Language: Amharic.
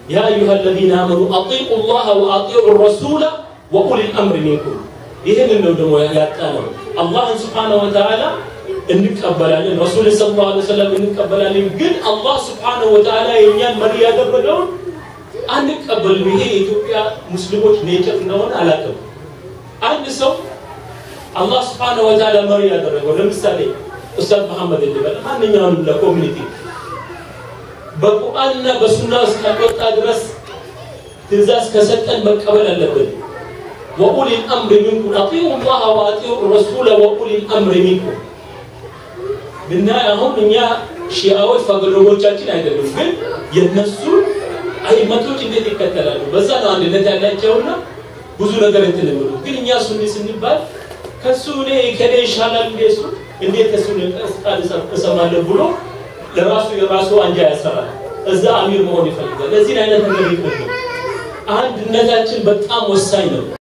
يا أيها الذين آمنوا أطيعوا الله وأطيعوا الرسول وأولي الأمر منكم ይሄን ነው ደግሞ ያጣነው አላህ Subhanahu Wa Ta'ala እንቀበላለን ረሱል ሰለላሁ ዐለይሂ ወሰለም እንቀበላለን ግን አላህ Subhanahu Wa Ta'ala የኛን መሪ ያደረገው አንቀበል ይሄ ኢትዮጵያ ሙስሊሞች ኔቸር ነው አላቀም አንድ ሰው አላህ Subhanahu Wa Ta'ala መሪ ያደረገው ለምሳሌ ኡስታዝ መሐመድ እንደበለ ማንኛውም ለኮሚኒቲ በቁርአንና በሱና እስከወጣ ድረስ ትእዛዝ ከሰጠን መቀበል አለብን وأولي الأمر منكم أطيعوا الله وأطيعوا الرسول وأولي الأمر منكم بالنهاية هم إنيا شيعوات فقلوبوቻችን አይደሉም ግን የነሱ አይመቶች እንዴት ይከተላሉ በዛ ነው አንድ ነታላቸውና ብዙ ነገር እንትነው ግን እኛ ሱኒ ስንባል ከሱ ላይ ከኔ ይሻላል እንደሱ እንዴት ከሱ ቃል ተሰማለ ብሎ ለራሱ የራሱ አንጃ ያሰራል እዛ አሚር መሆን ይፈልጋል ለዚህ አይነት ነገር ይፈልጋል አንድነታችን በጣም ወሳኝ ነው